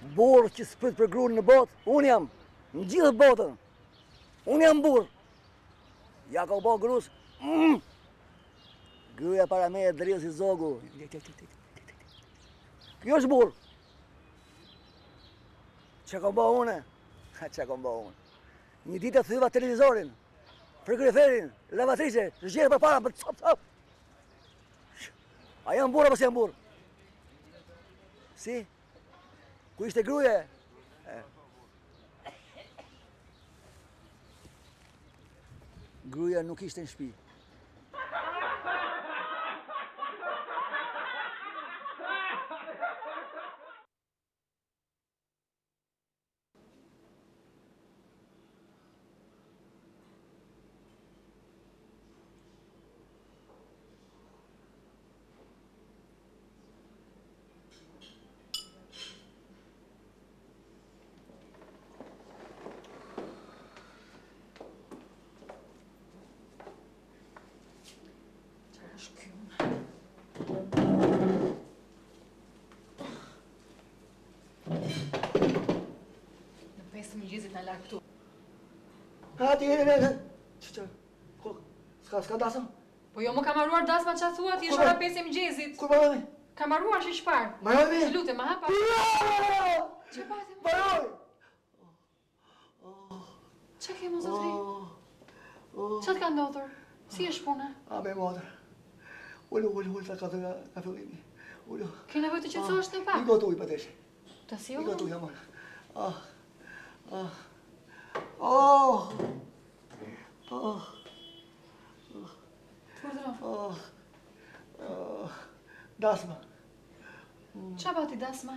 Burr që s'prit për gruan në botë, unë jam. Në gjithë botën. Unë jam burr. Ja ka u bë grus. Gruaja para me e dridh si zogu. Kjo është burr. Çka ka bë unë? Çka ka bë unë? Një ditë thyva televizorin, frigoriferin, lavatrice, zgjedh përpara për cop. A jam burr apo s'jam burr? Si? Ku ishte gruaja? Gruaja nuk ishte në shtëpi. S'ka dasëm? Po jo më ka marruar dasma që a thua ti është ora 5 e mëngjesit. Kur marrojme? Ka marruar që shpar. Marrojme? Të lutem, ma hapa. Që pati? Marroj! Që ke më zotri? Që të ka ndodhur? Si është puna? A me motër. Ullu, ta ka dhe nga fillimi. Ullu. Ke nevoj të qetësohesh në pak? I gotuj për teshe. Të si I u? gotuj, amor. Dasma. Qa bati dasma?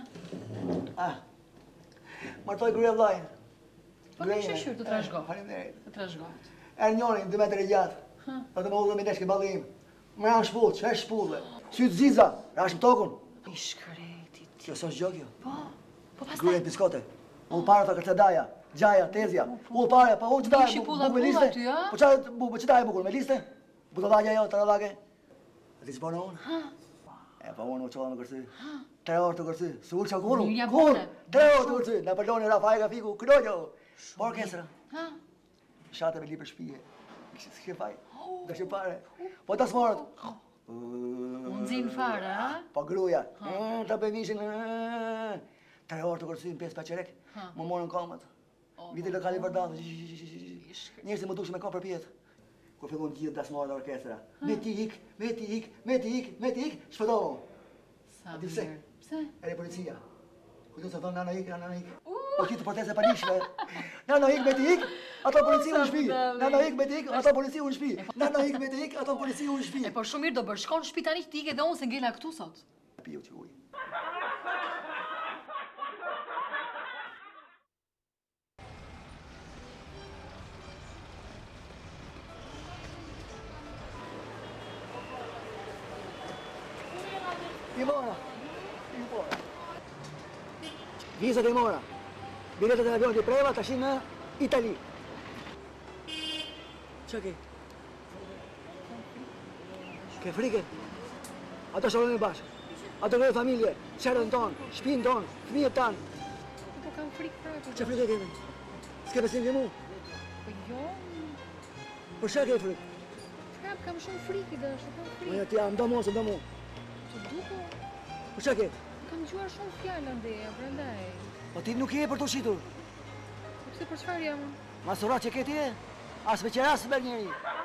Martoj gruja vllajën. Po në shëshur të trashgo. Faleminderit. Të trashgohet. Ernjonin 2 metër e gjatë. Do të më udhë me neshke ballim. Më janë shpullë, që e shpullë. Sytë ziza, rashmë tokun. I shkretit. Kjo s'është gjë kjo. Po pas Gruja e piskote. Ullë para ta kërcedaja, gjaja, tezja. Ullë para, pa ullë qëtaj, Shipulla buk me liste. ty, a? Po qëtaj e bukur me liste? Butodagja jo, taradage. E ti që bëna unë? E pa unë u qolla me kërcy. 3 orë të kërcy. Së ullë që kunu? Mirja Kur? bone. 3 orë të kërcy. Në përdojnë Rafae ka fiku, këdojnë. Po orkestra. Shate me li për shpije. S'ke faj. Dhe që pare. Po ta smorët. Unë zinë fare, a? Po gruja. Ta përmishin. 3 orë të kërcy në 5 paqerek. Më morën kamët. Viti lokali vërdadë. Njerës të më dushë me kam për pjetë. Kur fillon gjithë dasmorët dhe orkestra. Me ti ik, shpëtohu. Sa Di pse? Pse? Ere policia. Kujtu se thonë nana ik. Po qitë proteste panishme. Nana ik, me ti ik, ato polici unë shpi. Nana ik, me ti ik, ato polici unë shpi. Nana ik, me ti ik, ato polici unë shpi. E po shumë mirë do bërë, shkon në shtëpi tani ti ike dhe unë se ngella këtu sot. Piu që uj. I mora. Vizat e mora. Biletet e avionit i preva, tashin në Itali. Që ke? Ke frike? Ato shalonin bashkë. Ato kërë familje, qerën tonë, shpinë tonë, fëmijët tanë. Po kam frikë prapë. Që frike kemi? S'ke besim ke mu? Po jo, Për shë ke frikë? prapë kam shumë frikë dhe është, kam frikë. Mëja tja, ndo mu. Të duko, Për shë ke? kam gjuar shumë fjallë ndeja, prandaj. Po ti nuk je për të shitur. Po pse për çfarë jam? Masurat që ke ti e? As me qeras me njeri.